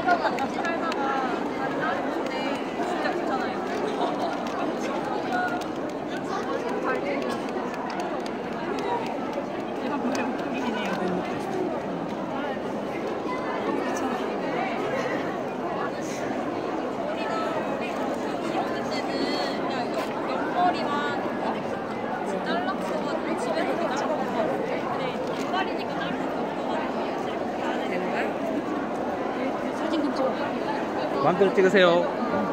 같이 살다가 다른 나라인데 진짜 귀찮아요. 제가 별로 웃기네요. 너무 귀찮아요. 귀여울 때는 그냥 옆머리만 잘랐어가지고 집에서 도 잘랐거든요. 근데 두발이니까 자를 수가 없어가지고 되는 거야? 사진 좀 찍어. 마음대로 찍으세요.